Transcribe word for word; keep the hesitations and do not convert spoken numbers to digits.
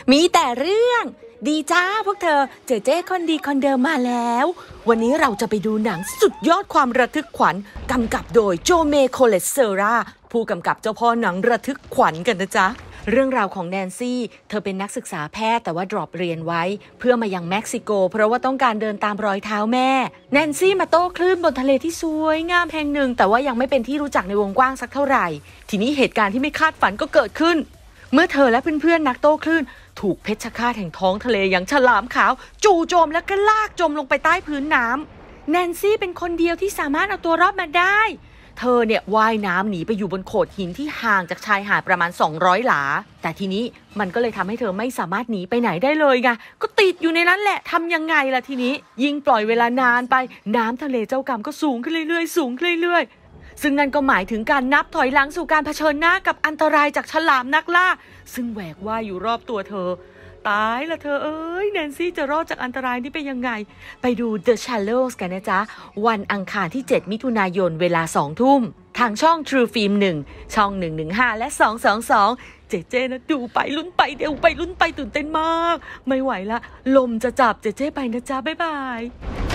มีแต่เรื่องดีจ้าพวกเธอเจเจ้คนดีคนเดิมมาแล้ววันนี้เราจะไปดูหนังสุดยอดความระทึกขวัญกำกับโดยโจเมโคเลสเซราผู้กำกับเจ้าพ่อหนังระทึกขวัญกันนะจ๊ะเรื่องราวของแนนซี่เธอเป็นนักศึกษาแพทย์แต่ว่าดรอปเรียนไว้เพื่อมายังเม็กซิโกเพราะว่าต้องการเดินตามรอยเท้าแม่แนนซี่มาโต้คลื่นบนทะเลที่สวยงามแห่งหนึ่งแต่ว่ายังไม่เป็นที่รู้จักในวงกว้างสักเท่าไหร่ทีนี้เหตุการณ์ที่ไม่คาดฝันก็เกิดขึ้นเมื่อเธอและเพื่อนๆนักโต้คลื่นถูกเพชฌฆาตแห่งท้องทะเลอย่างฉลามขาวจู่โจมและก็ลากจมลงไปใต้พื้นน้ำแนนซี่เป็นคนเดียวที่สามารถเอาตัวรอดมาได้เธอเนี่ยว่ายน้ำหนีไปอยู่บนโขดหินที่ห่างจากชายหาดประมาณสองร้อยหลาแต่ทีนี้มันก็เลยทำให้เธอไม่สามารถหนีไปไหนได้เลยไงก็ติดอยู่ในนั้นแหละทำยังไงล่ะทีนี้ยิ่งปล่อยเวลานานไปน้ำทะเลเจ้ากรรมก็สูงขึ้นเรื่อยๆสูงขึ้นเรื่อยๆซึ่งนั่นก็หมายถึงการนับถอยหลังสู่การเผชิญหน้ากับอันตรายจากฉลามนักล่าซึ่งแหวกว่ายอยู่รอบตัวเธอตายละเธอเอ้ยแนนซี่จะรอดจากอันตรายนี้ไปยังไงไปดู The Shallows กันนะจ๊ะวันอังคารที่เจ็ดมิถุนายนเวลาสองทุ่มทางช่อง True Film หนึ่งช่องหนึ่งหนึ่งห้าและสองสองสองเจเจนะดูไปลุ้นไปเดี๋ยวไปลุ้นไปตื่นเต้นมากไม่ไหวละลมจะจับเจเจไปนะจ๊ะบ๊ายบาย